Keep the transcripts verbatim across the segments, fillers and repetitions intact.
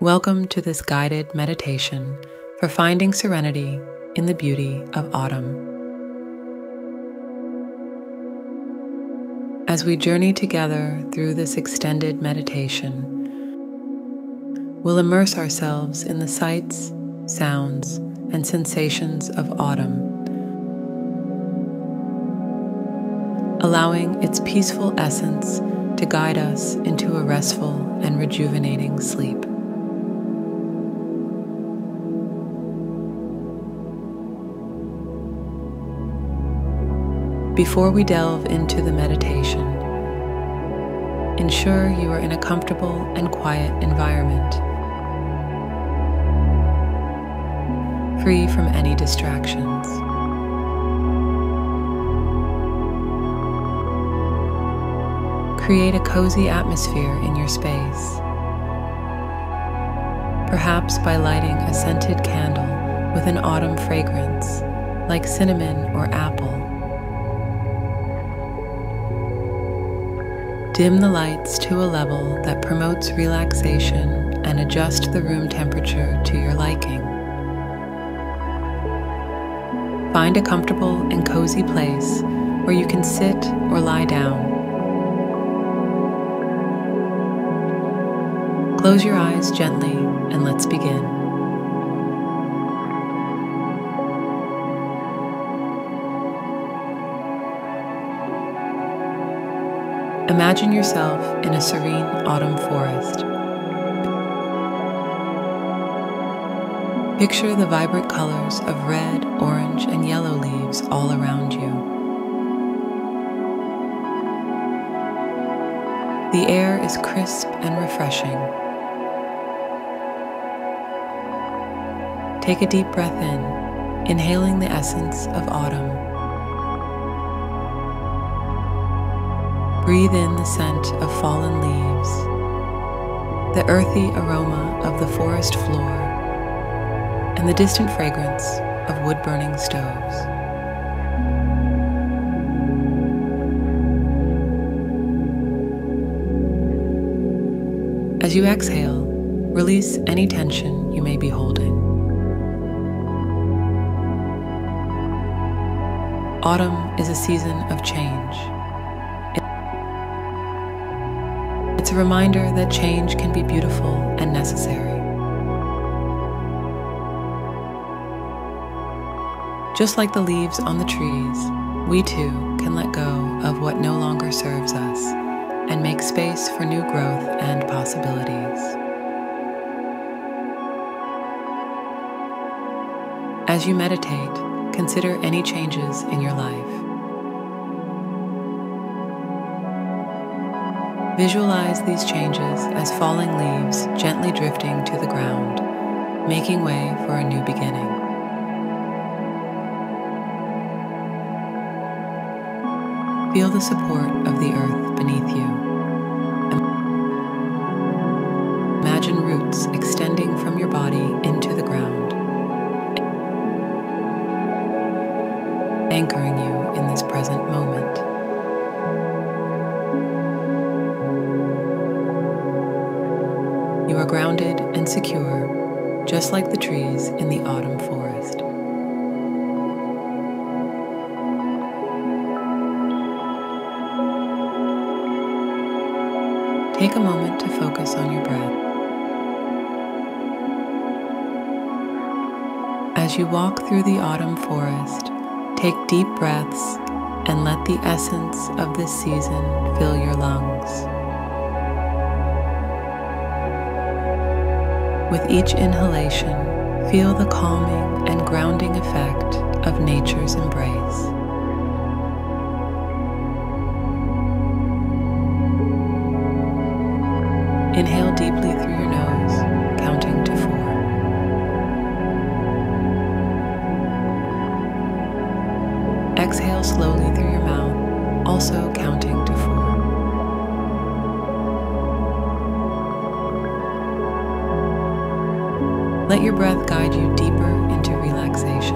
Welcome to this guided meditation for finding serenity in the beauty of autumn. As we journey together through this extended meditation, we'll immerse ourselves in the sights, sounds, and sensations of autumn, allowing its peaceful essence to guide us into a restful and rejuvenating sleep. Before we delve into the meditation, ensure you are in a comfortable and quiet environment, free from any distractions. Create a cozy atmosphere in your space, perhaps by lighting a scented candle with an autumn fragrance like cinnamon or apple. Dim the lights to a level that promotes relaxation and adjust the room temperature to your liking. Find a comfortable and cozy place where you can sit or lie down. Close your eyes gently and let's begin. Imagine yourself in a serene autumn forest. Picture the vibrant colors of red, orange, and yellow leaves all around you. The air is crisp and refreshing. Take a deep breath in, inhaling the essence of autumn. Breathe in the scent of fallen leaves, the earthy aroma of the forest floor, and the distant fragrance of wood-burning stoves. As you exhale, release any tension you may be holding. Autumn is a season of change. It's a reminder that change can be beautiful and necessary. Just like the leaves on the trees, we too can let go of what no longer serves us and make space for new growth and possibilities. As you meditate, consider any changes in your life. Visualize these changes as falling leaves gently drifting to the ground, making way for a new beginning. Feel the support of the earth beneath you. Imagine roots extending from your body into the ground, anchoring you in this present moment. You are grounded and secure, just like the trees in the autumn forest. Take a moment to focus on your breath. As you walk through the autumn forest, take deep breaths and let the essence of this season fill your lungs. With each inhalation, feel the calming and grounding effect of nature's embrace. Inhale deeply through your nose, counting to four. Exhale slowly through your mouth, also counting to four. Let your breath guide you deeper into relaxation.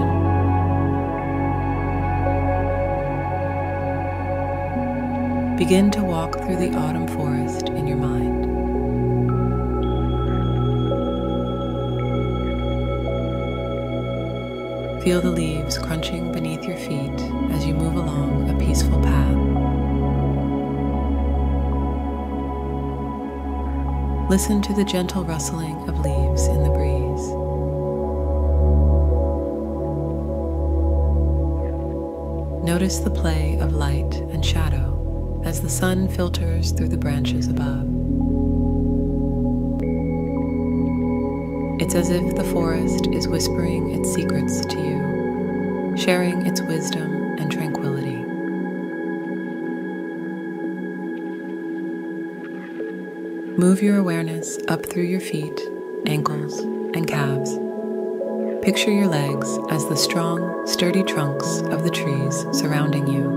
Begin to walk through the autumn forest in your mind. Feel the leaves crunching beneath your feet as you move along a peaceful path. Listen to the gentle rustling of leaves in the breeze. Notice the play of light and shadow as the sun filters through the branches above. It's as if the forest is whispering its secrets to you, sharing its wisdom and tranquility. Move your awareness up through your feet, ankles, and calves. Picture your legs as the strong, sturdy trunks of the trees surrounding you.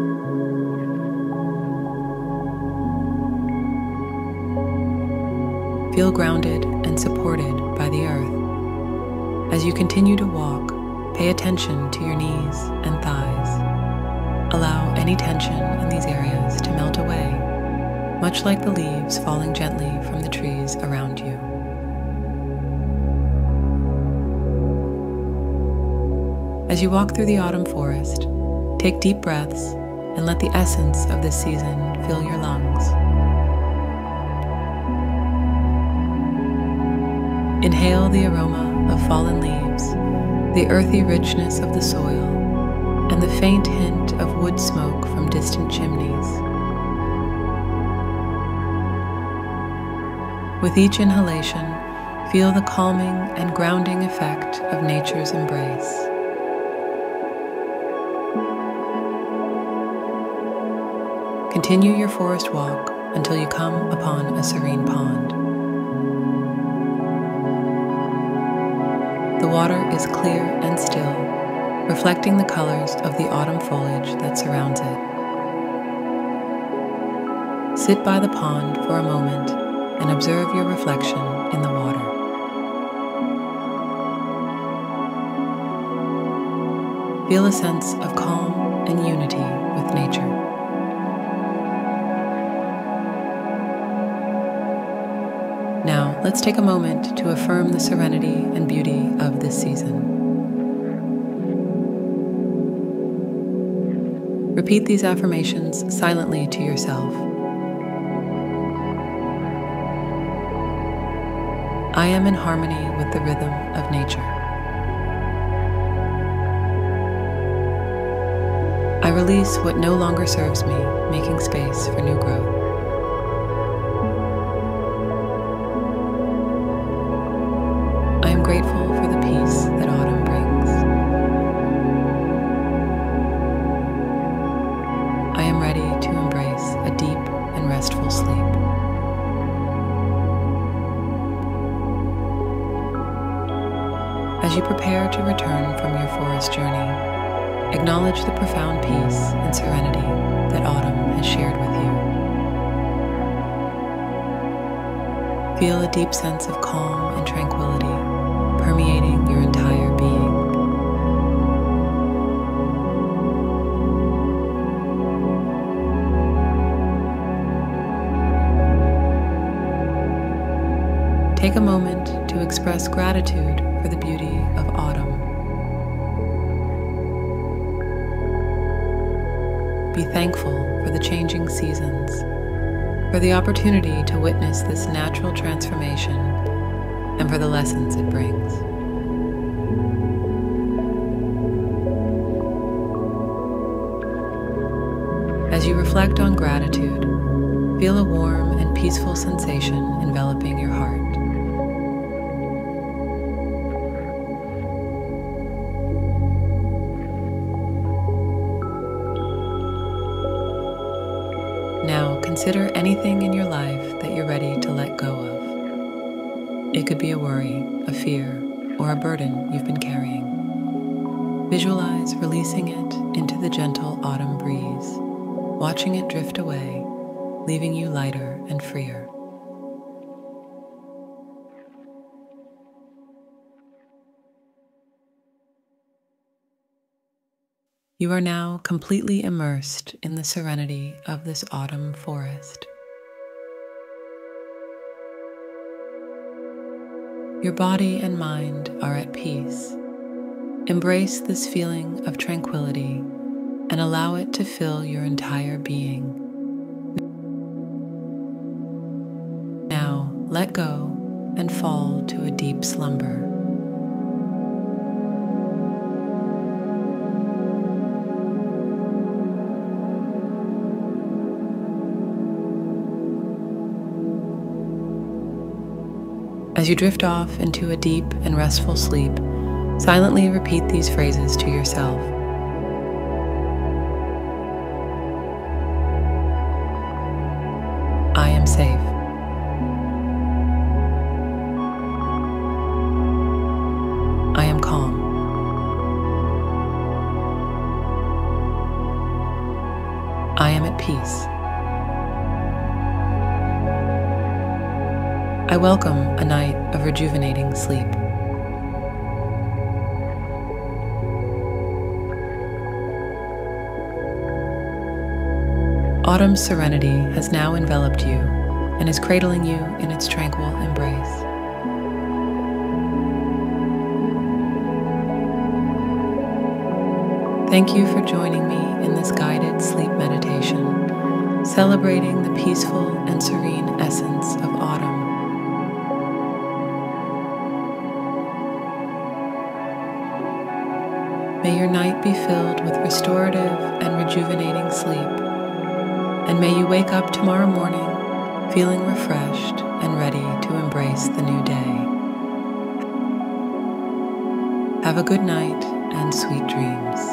Feel grounded and supported by the earth. As you continue to walk, pay attention to your knees and thighs. Allow any tension in these areas to melt away, much like the leaves falling gently from the trees around you. As you walk through the autumn forest, take deep breaths and let the essence of this season fill your lungs. Inhale the aroma of fallen leaves, the earthy richness of the soil, and the faint hint of wood smoke from distant chimneys. With each inhalation, feel the calming and grounding effect of nature's embrace. Continue your forest walk until you come upon a serene pond. The water is clear and still, reflecting the colors of the autumn foliage that surrounds it. Sit by the pond for a moment and observe your reflection in the water. Feel a sense of calm and unity with nature. Now, let's take a moment to affirm the serenity and beauty of this season. Repeat these affirmations silently to yourself. I am in harmony with the rhythm of nature. I release what no longer serves me, making space for new growth. I am grateful for the peace that autumn brings. I am ready to embrace a deep and restful sleep. As you prepare to return from your forest journey, acknowledge the profound peace and serenity that autumn has shared with you. Feel a deep sense of calm and tranquility permeating your entire being. Take a moment to express gratitude for the beauty of autumn. Be thankful for the changing seasons, for the opportunity to witness this natural transformation, and for the lessons it brings. As you reflect on gratitude, feel a warm and peaceful sensation enveloping your heart. Now consider anything in your life that you're ready to let go of. It could be a worry, a fear, or a burden you've been carrying. Visualize releasing it into the gentle autumn breeze, watching it drift away, leaving you lighter and freer. You are now completely immersed in the serenity of this autumn forest. Your body and mind are at peace, Embrace this feeling of tranquility and allow it to fill your entire being. Now, let go and fall to a deep slumber. As you drift off into a deep and restful sleep, silently repeat these phrases to yourself. I am safe. I am calm. I am at peace. I welcome a night of rejuvenating sleep. Autumn's serenity has now enveloped you and is cradling you in its tranquil embrace. Thank you for joining me in this guided sleep meditation, celebrating the peaceful and serene essence of autumn. May your night be filled with restorative and rejuvenating sleep, and may you wake up tomorrow morning feeling refreshed and ready to embrace the new day. Have a good night and sweet dreams.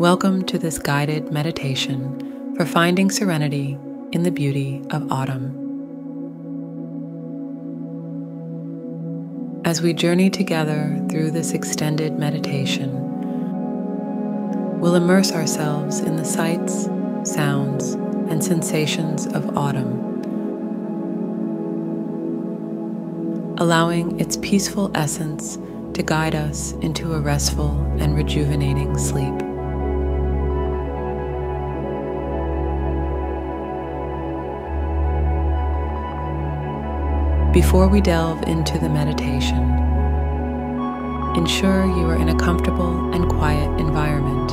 Welcome to this guided meditation for finding serenity in the beauty of autumn. As we journey together through this extended meditation, we'll immerse ourselves in the sights, sounds, and sensations of autumn, allowing its peaceful essence to guide us into a restful and rejuvenating sleep. Before we delve into the meditation, ensure you are in a comfortable and quiet environment,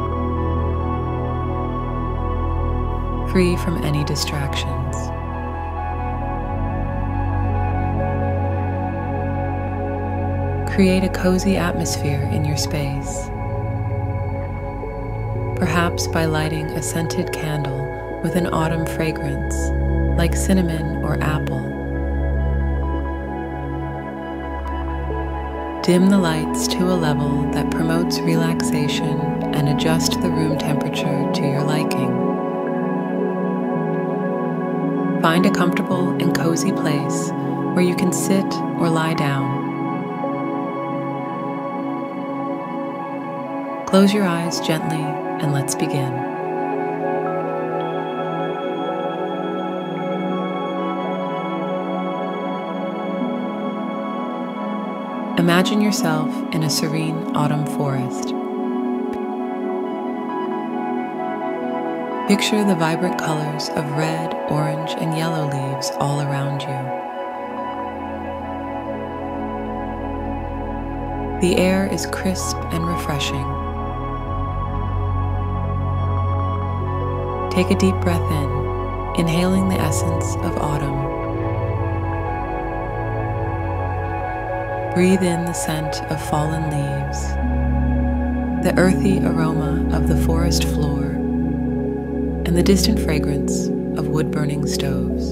free from any distractions. Create a cozy atmosphere in your space, perhaps by lighting a scented candle with an autumn fragrance like cinnamon or apple. Dim the lights to a level that promotes relaxation and adjust the room temperature to your liking. Find a comfortable and cozy place where you can sit or lie down. Close your eyes gently and let's begin. Imagine yourself in a serene autumn forest. Picture the vibrant colors of red, orange, and yellow leaves all around you. The air is crisp and refreshing. Take a deep breath in, inhaling the essence of autumn. Breathe in the scent of fallen leaves, the earthy aroma of the forest floor, and the distant fragrance of wood-burning stoves.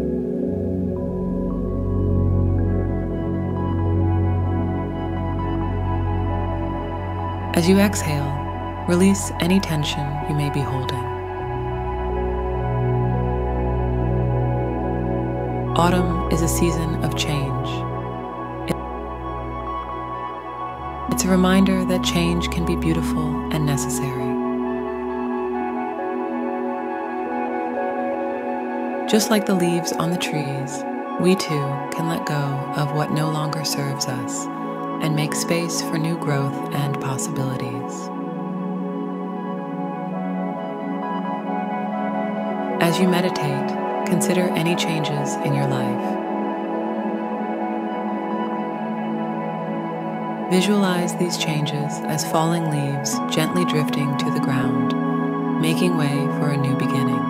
As you exhale, release any tension you may be holding. Autumn is a season of change. It's a reminder that change can be beautiful and necessary. Just like the leaves on the trees, we too can let go of what no longer serves us and make space for new growth and possibilities. As you meditate, consider any changes in your life. Visualize these changes as falling leaves gently drifting to the ground, making way for a new beginning.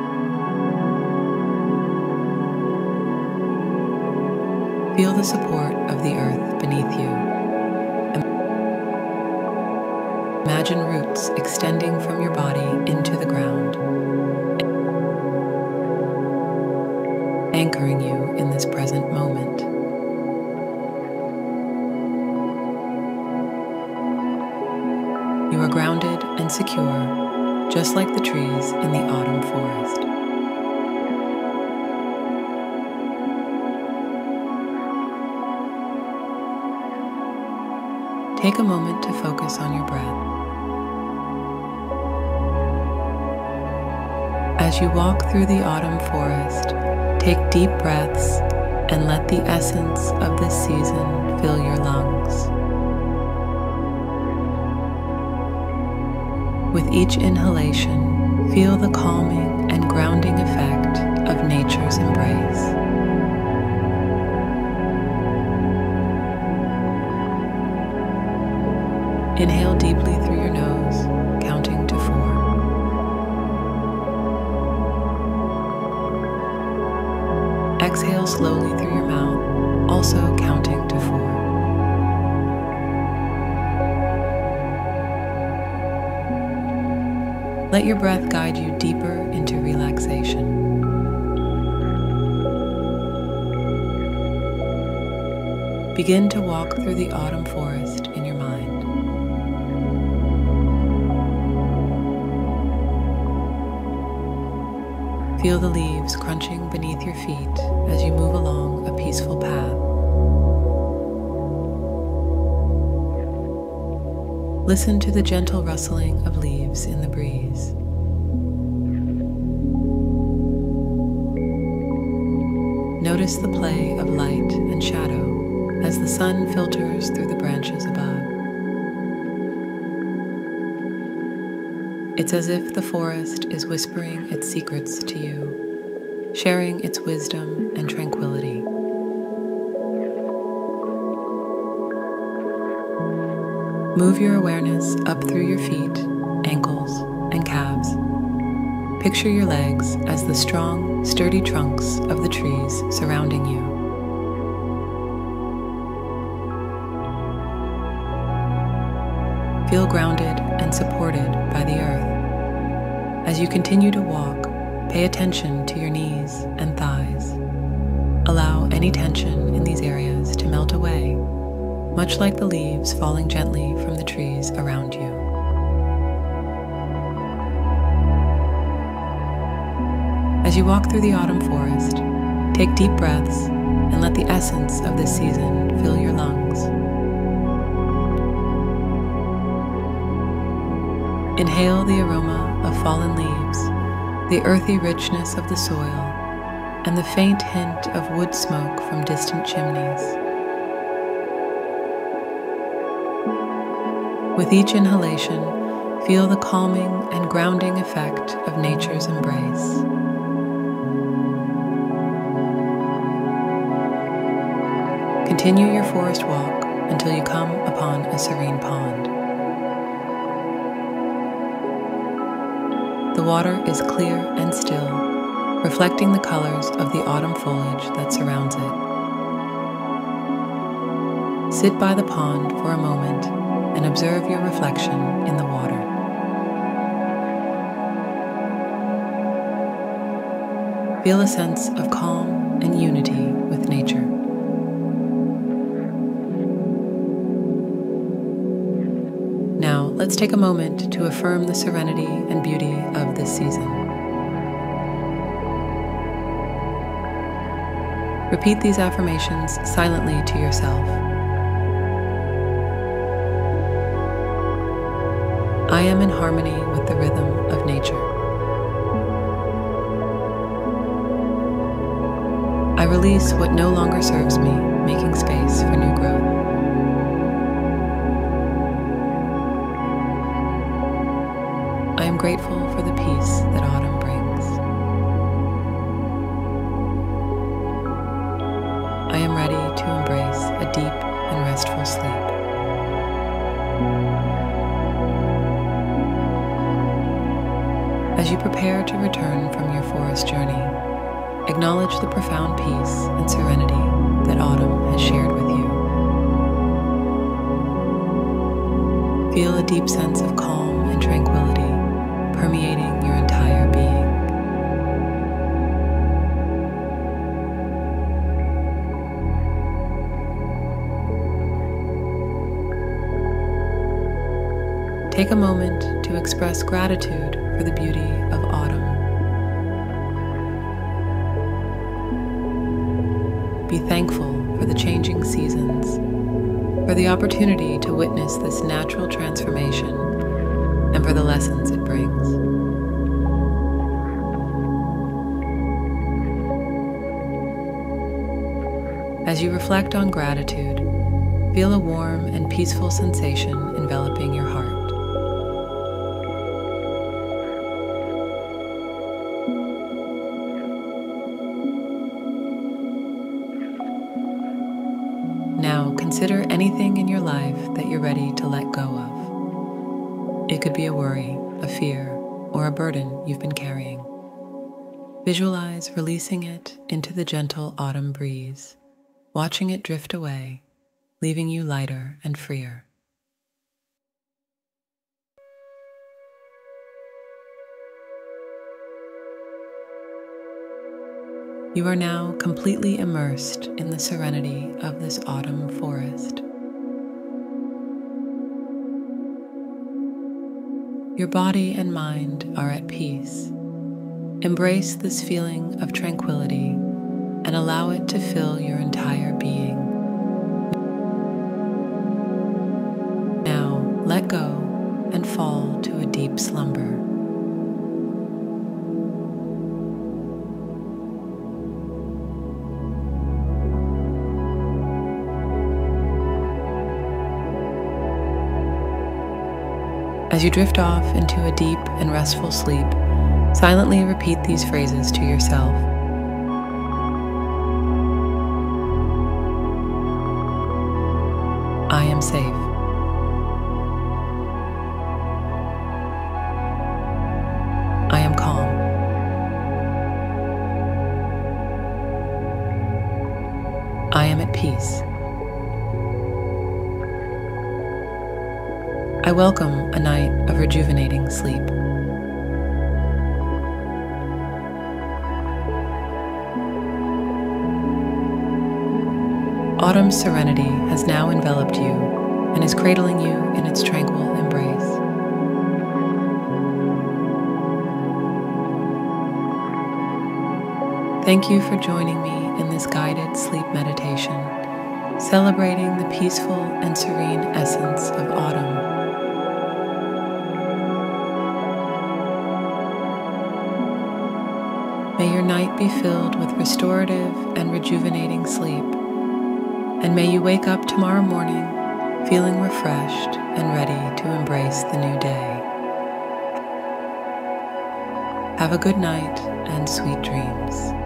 Feel the support of the earth beneath you. Imagine roots extending from your body into the ground, anchoring you in this present moment. You are grounded and secure, just like the trees in the autumn forest. Take a moment to focus on your breath. As you walk through the autumn forest, take deep breaths and let the essence of this season fill your lungs. With each inhalation, feel the calming and grounding effect of nature's embrace. Inhale deeply through your nose, counting to four. Exhale slowly through your mouth, also counting to four. Let your breath guide you deeper into relaxation. Begin to walk through the autumn forest in your mind. Feel the leaves crunching beneath your feet as you move along a peaceful path. Listen to the gentle rustling of leaves in the breeze. Notice the play of light and shadow as the sun filters through the branches above. It's as if the forest is whispering its secrets to you, sharing its wisdom and tranquility. Move your awareness up through your feet, ankles, and calves. Picture your legs as the strong, sturdy trunks of the trees surrounding you. Feel grounded and supported by the earth. As you continue to walk, pay attention to your knees and thighs. Allow any tension in these areas to melt away, much like the leaves falling gently from the trees around you. As you walk through the autumn forest, take deep breaths and let the essence of this season fill your lungs. Inhale the aroma of fallen leaves, the earthy richness of the soil, and the faint hint of wood smoke from distant chimneys. With each inhalation, feel the calming and grounding effect of nature's embrace. Continue your forest walk until you come upon a serene pond. The water is clear and still, reflecting the colors of the autumn foliage that surrounds it. Sit by the pond for a moment and observe your reflection in the water. Feel a sense of calm and unity with nature. Now, let's take a moment to affirm the serenity and beauty of this season. Repeat these affirmations silently to yourself. I am in harmony with the rhythm of nature. I release what no longer serves me, making space for new growth. I am grateful for the peace that autumn brings. I am ready to embrace a deep and restful sleep. As you prepare to return from your forest journey, acknowledge the profound peace and serenity that autumn has shared with you. Feel a deep sense of calm and tranquility permeating your entire being. Take a moment to express gratitude for the beauty of autumn. Be thankful for the changing seasons, for the opportunity to witness this natural transformation, and for the lessons it brings. As you reflect on gratitude, feel a warm and peaceful sensation enveloping your heart. Now consider anything in your life that you're ready to let go of. It could be a worry, a fear, or a burden you've been carrying. Visualize releasing it into the gentle autumn breeze, watching it drift away, leaving you lighter and freer. You are now completely immersed in the serenity of this autumn forest. Your body and mind are at peace, Embrace this feeling of tranquility and allow it to fill your entire being. Now, let go and fall to a deep slumber. As you drift off into a deep and restful sleep, silently repeat these phrases to yourself. I am safe. I am calm. I am at peace. I welcome a night of rejuvenating sleep. Autumn's serenity has now enveloped you and is cradling you in its tranquil embrace. Thank you for joining me in this guided sleep meditation, celebrating the peaceful and serene essence of autumn. May your night be filled with restorative and rejuvenating sleep, and may you wake up tomorrow morning feeling refreshed and ready to embrace the new day. Have a good night and sweet dreams.